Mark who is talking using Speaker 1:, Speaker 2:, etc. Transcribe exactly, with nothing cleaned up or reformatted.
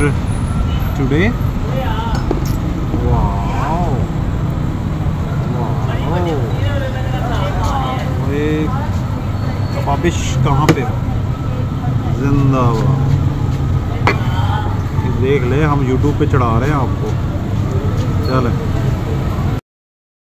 Speaker 1: Today. Wow Kababish कहाँ पे जिंदाबाद। देख ले हम यूट्यूब पे चढ़ा रहे हैं आपको। चल